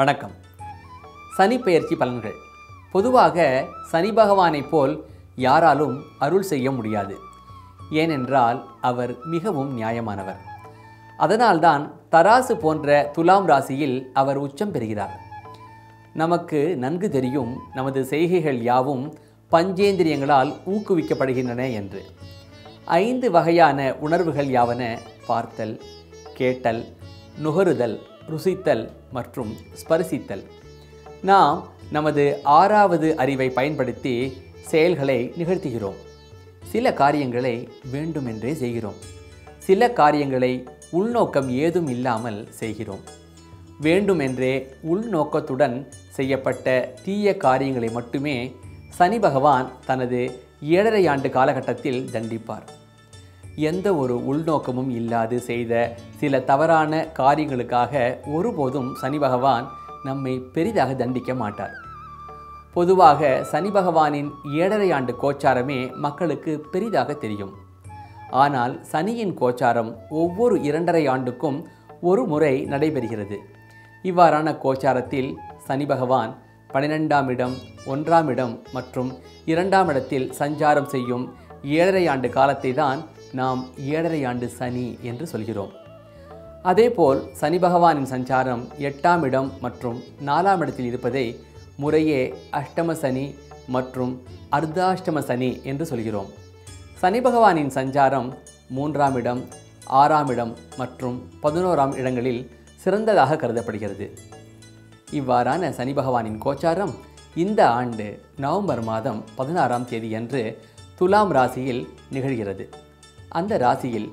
வணக்கம். சனி பெயர்ச்சி பலன்கள். பொதுவாக சனி பகவானைப் போல் யாராலும் அருள் செய்ய முடியாது. ஏனென்றால் அவர் மிகவும் நியாயமானவர். அதனால்தான் தராசு போன்ற துலாம் ராசியில் அவர் உச்சம் பெறுகிறார். நமக்கு நன்கு தெரியும் நமது செய்கைகள் யாவும் பஞ்சேந்திரியங்களால் ஊக்குவிக்கப்படுகின்றன என்று. 5 வகையான உணர்வுகள் யாவன: பார்த்தல், கேட்டல், நுகருதல், ருசித்தல் மற்றும் ஸ்பரிசித்தல். நாம் நமது 6வது அறிவை பயன்படுத்தி செயல்களை நிகழ்த்துகிறோம். சில காரியங்களை வேண்டுமென்றே செய்கிறோம். சில காரியங்களை உள்நோக்கம் ஏதும் இல்லாமல் செய்கிறோம். வேண்டுமென்றே உள்நோக்கத்துடன் செய்யப்பட்ட தீய காரியங்களை மட்டுமே சனி பகவான் தனது 7.5 ஆண்டு காலகட்டத்தில் தண்டிப்பார். எந்த ஒரு உள்நோக்கமும் இல்லாது செய்த சில தவறான காரியங்களுக்காக ஒருபோதும் சனி பகவான் நம்மை பெரிதாக தண்டிக்க மாட்டார். பொதுவாக சனி பகவானின் 7.5 ஆண்டு கோச்சாரமே மக்களுக்கு பெரிதாக தெரியும். ஆனால் சனியின் கோச்சாரம் ஒவ்வொரு 2.5 ஆண்டுக்கும் ஒரு முறை நடைபெறுகிறது. இவ்வாறான கோச்சாரத்தில் சனி பகவான் 12ஆம் இடம், 1ஆம் இடம் மற்றும் 2ஆம் இடத்தில் சஞ்சாரம் செய்யும் 7.5 ஆண்டு காலத்தை தான் நாம் 7.5 ஆண்டு சனி என்று சொல்கிறோம். அதேபோல் சனி பகவானின் சஞ்சாரம் 8ஆம் இடம் மற்றும் 4ஆம் இடத்தில் இருப்பதை முறையே அஷ்டம சனி மற்றும் அர்த்தாஷ்டம சனி என்று சொல்கிறோம். சனி பகவானின் சஞ்சாரம் 3ஆம் இடம், 6ஆம் இடம் மற்றும் 11ஆம் இடங்களில் சிறந்ததாக கருதப்படுகிறது. இவ்வாறான சனி பகவானின் கோச்சாரம் இந்த ஆண்டு நவம்பர் மாதம் 16ஆம் தேதி அன்று துலாம் ராசியில் நிகழ்கிறது. அந்த ராசியில்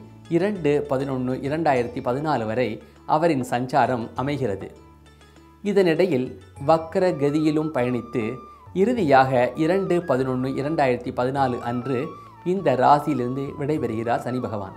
2/11/2014 வரை அவரின் சஞ்சாரம் அமைகிறது. இதனிடையில் வக்கர கதியிலும் பயணித்து இறுதியாக 2/11/2014 அன்று இந்த ராசியிலிருந்து விடைபெறுகிறார் சனி பகவான்.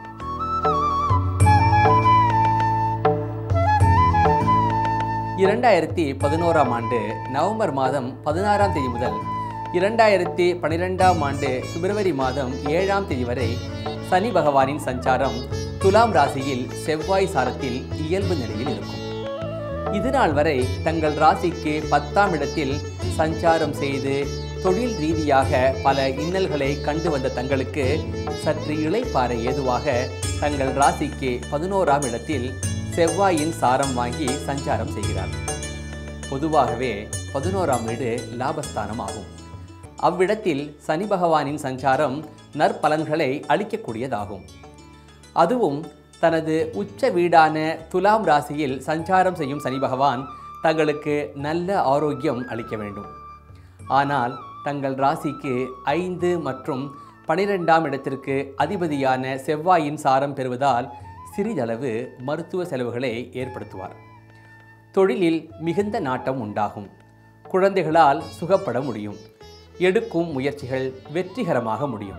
ஆண்டு நவம்பர் மாதம் 16ஆம் தேதி முதல் 2012ஆம் ஆண்டு பிப்ரவரி மாதம் 7ஆம் தேதி வரை சனி பகவானின் சஞ்சாரம் துலாம் ராசியில் செவ்வாய் சாரத்தில் இயல்பு நிலையில் இருக்கும். இதுநாள் வரை தங்கள் ராசிக்கு 10ஆம் இடத்தில் சஞ்சாரம் செய்து தொழில் ரீதியாக பல இன்னல்களை கண்டு வந்த தங்களுக்கு சற்று இளைப்பாற ஏதுவாக தங்கள் ராசிக்கு 11ஆம் இடத்தில் செவ்வாயின் சாரம் வாங்கி சஞ்சாரம் செய்கிறார். பொதுவாகவே 11ஆம் வீடு லாபஸ்தானம் ஆகும். அவ்விடத்தில் சனி பகவானின் சஞ்சாரம் நற்பலன்களை அளிக்கக்கூடியதாகும். அதுவும் தனது உச்ச வீடான துலாம் ராசியில் சஞ்சாரம் செய்யும் சனி பகவான் தங்களுக்கு நல்ல ஆரோக்கியம் அளிக்க வேண்டும். ஆனால் தங்கள் ராசிக்கு 5 மற்றும் 12ஆம் இடத்திற்கு அதிபதியான செவ்வாயின் சாரம் பெறுவதால் சிறிதளவு மருத்துவ செலவுகளை ஏற்படுத்துவார். தொழிலில் மிகுந்த நாட்டம் உண்டாகும். குழந்தைகளால் சுகப்பட முடியும். எடுக்கும் முயற்சிகள் வெற்றிகரமாக முடியும்.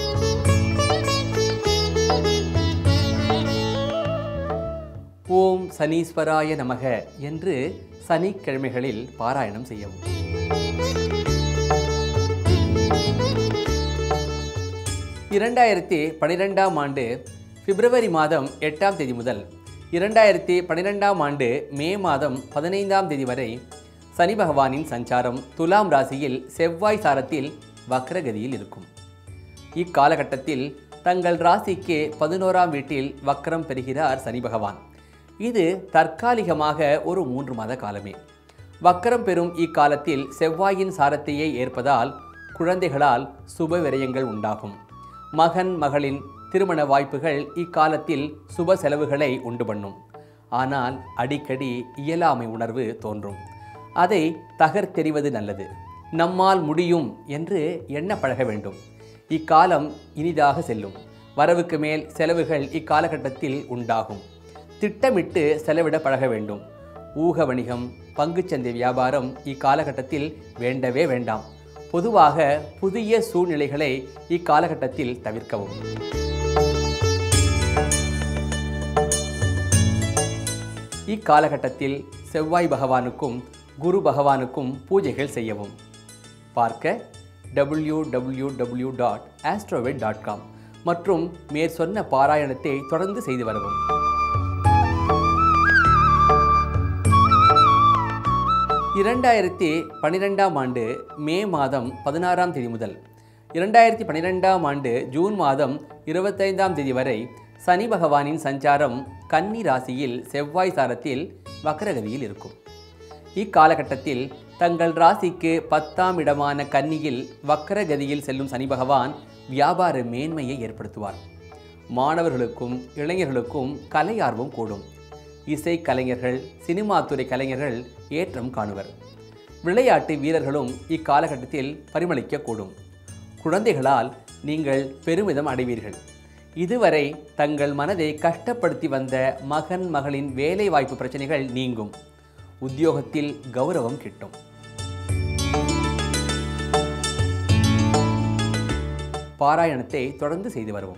ஓம் சனீஸ்வராய நமக என்று சனிக்கிழமைகளில் பாராயணம் செய்யவும். 2012ஆம் ஆண்டு பிப்ரவரி மாதம் 8ஆம் தேதி முதல் 2012ஆம் ஆண்டு மே மாதம் 15ஆம் தேதி வரை சனி பகவானின் சஞ்சாரம் துலாம் ராசியில் செவ்வாய் சாரத்தில் வக்ரகதியில் இருக்கும். இக்காலகட்டத்தில் தங்கள் ராசிக்கு 11ஆம் வீட்டில் வக்ரம் பெறுகிறார் சனி பகவான். இது தற்காலிகமாக ஒரு 3 மாத காலமே. வக்ரம் பெறும் இக்காலத்தில் செவ்வாயின் சாரத்தையே ஏற்பதால் குழந்தைகளால் சுப விரயங்கள் உண்டாகும். மகன் மகளின் திருமண வாய்ப்புகள் இக்காலத்தில் சுப செலவுகளை உண்டு பண்ணும். ஆனால் அடிக்கடி இயலாமை உணர்வு தோன்றும். அதை தகர்த்தெறிவது நல்லது. நம்மால் முடியும் என்று எண்ண பழக வேண்டும். இக்காலம் இனிதாக செல்லும். வரவுக்கு மேல் செலவுகள் இக்காலகட்டத்தில் உண்டாகும். திட்டமிட்டு செலவிட பழக வேண்டும். ஊக வணிகம், பங்குச்சந்தை வியாபாரம் இக்காலகட்டத்தில் வேண்டவே வேண்டாம். பொதுவாக புதிய சூழ்நிலைகளை இக்காலகட்டத்தில் தவிர்க்கவும். இக்காலகட்டத்தில் செவ்வாய் பகவானுக்கும் குரு பகவானுக்கும் பூஜைகள் செய்யவும். பார்க்க www.astrovet.com மற்றும் மேற்சொன்ன பாராயணத்தை தொடர்ந்து செய்து வரவும். 2012ஆம் ஆண்டு மே மாதம் 16ஆம் தேதி முதல் 2012ஆம் ஆண்டு ஜூன் மாதம் 25ஆம் தேதி வரை சனி பகவானின் சஞ்சாரம் கன்னி ராசியில் செவ்வாய் சாரத்தில் வக்ரகதியில் இருக்கும். இக்காலகட்டத்தில் தங்கள் ராசிக்கு 10ஆம் இடமான கன்னியில் வக்ரகதியில் செல்லும் சனி பகவான் வியாபார மேன்மையை ஏற்படுத்துவார். மாணவர்களுக்கும் இளைஞர்களுக்கும் கலை ஆர்வம் கூடும். இசை கலைஞர்கள், சினிமா துறை கலைஞர்கள் ஏற்றம் காணுவர். விளையாட்டு வீரர்களும் இக்காலகட்டத்தில் பரிமளிக்கக்கூடும். குழந்தைகளால் நீங்கள் பெருமிதம் அடைவீர்கள். இதுவரை தங்கள் மனதை கஷ்டப்படுத்தி வந்த மகன் மகளின் வேலை வாய்ப்பு பிரச்சனைகள் நீங்கும். உத்தியோகத்தில் கௌரவம் கிட்டும். பாராயணத்தை தொடர்ந்து செய்து வருவோம்.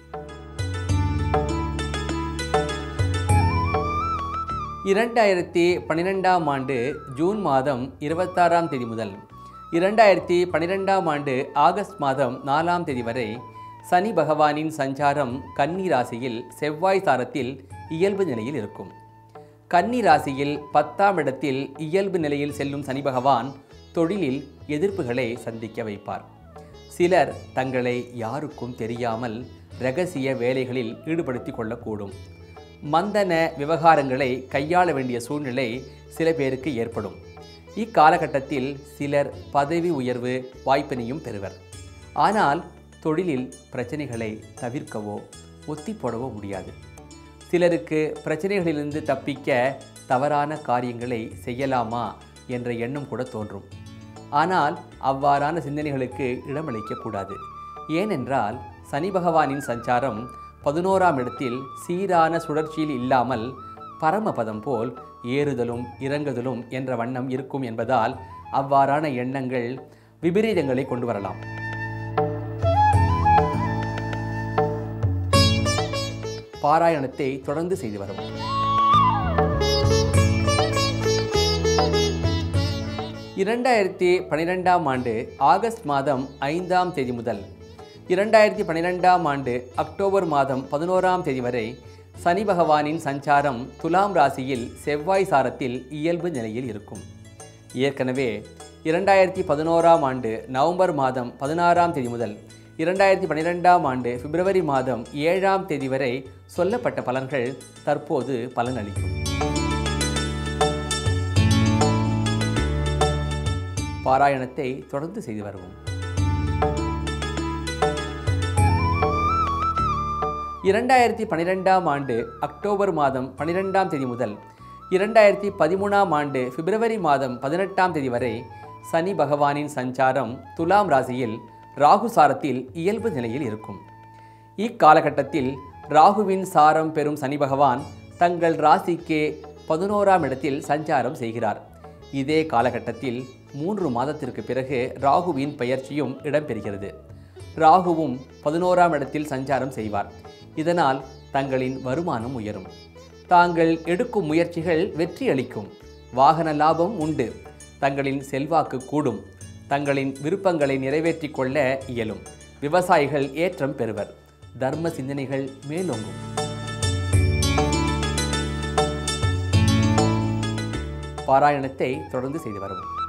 2012ஆம் ஆண்டு ஜூன் மாதம் 26ஆம் தேதி முதல் 2012ஆம் ஆண்டு ஆகஸ்ட் மாதம் 4ஆம் தேதி வரை சனி பகவானின் சஞ்சாரம் கன்னி ராசியில் செவ்வாய் சாரத்தில் இயல்பு நிலையில் இருக்கும். கன்னி ராசியில் 10ஆம் இடத்தில் இயல்பு நிலையில் செல்லும் சனி பகவான் தொழிலில் எதிர்ப்புகளை சந்திக்க வைப்பார். சிலர் தங்களை யாருக்கும் தெரியாமல் இரகசிய வேலைகளில் ஈடுபடுத்திக் கொள்ளக்கூடும். மந்தன விவகாரங்களை கையாள வேண்டிய சூழ்நிலை சில பேருக்கு ஏற்படும். இக்காலகட்டத்தில் சிலர் பதவி உயர்வு வாய்ப்பினையும் பெறுவர். ஆனால் தொழிலில் பிரச்சனைகளை தவிர்க்கவோ ஒத்தி போடவோ முடியாது. சிலருக்கு பிரச்சனைகளிலிருந்து தப்பிக்க தவறான காரியங்களை செய்யலாமா என்ற எண்ணம் கூட தோன்றும். ஆனால் அவ்வாறான சிந்தனைகளுக்கு இடமளிக்கக்கூடாது. ஏனென்றால் சனி பகவானின் சஞ்சாரம் 11ஆம் இடத்தில் சீரான சுழற்சியில் இல்லாமல் பரமபதம் போல் ஏறுதலும் இறங்குதலும் என்ற வண்ணம் இருக்கும் என்பதால் அவ்வாறான எண்ணங்கள் விபரீதங்களை கொண்டு வரலாம். பாராயணத்தை தொடர்ந்து செய்து வருவோம். 2012ஆம் ஆண்டு ஆகஸ்ட் மாதம் 5ஆம் தேதி முதல் 2012ஆம் ஆண்டு அக்டோபர் மாதம் 11ஆம் தேதி வரை சனி பகவானின் சஞ்சாரம் துலாம் ராசியில் செவ்வாய் சாரத்தில் இயல்பு நிலையில் இருக்கும். ஏற்கனவே 2011ஆம் ஆண்டு நவம்பர் மாதம் 16ஆம் தேதி முதல் 2012ஆம் ஆண்டு பிப்ரவரி மாதம் 7ஆம் தேதி வரை சொல்லப்பட்ட பலன்கள் தற்போது பலனளிக்கும். பாராயணத்தை தொடர்ந்து செய்து வருவோம். 2012ஆம் ஆண்டு அக்டோபர் மாதம் 12ஆம் தேதி முதல் 2013ஆம் ஆண்டு பிப்ரவரி மாதம் 18ஆம் தேதி வரை சனி பகவானின் சஞ்சாரம் துலாம் ராசியில் ராகு சாரத்தில் இயல்பு நிலையில் இருக்கும். இக்காலகட்டத்தில் ராகுவின் சாரம் பெறும் சனி பகவான் தங்கள் ராசிக்கு 11ஆம் இடத்தில் சஞ்சாரம் செய்கிறார். இதே காலகட்டத்தில் 3 மாதத்திற்கு பிறகு ராகுவின் பெயர்ச்சியும் இடம்பெறுகிறது. ராகுவும் 11ஆம் இடத்தில் சஞ்சாரம் செய்வார். இதனால் தங்களின் வருமானம் உயரும். தாங்கள் எடுக்கும் முயற்சிகள் வெற்றி அளிக்கும். வாகன லாபம் உண்டு. தங்களின் செல்வாக்கு கூடும். தங்களின் விருப்பங்களை நிறைவேற்றிக் கொள்ள இயலும். விவசாயிகள் ஏற்றம் பெறுவர். தர்ம சிந்தனைகள் மேலோங்கும். பாராயணத்தை தொடர்ந்து செய்து வருவோம்.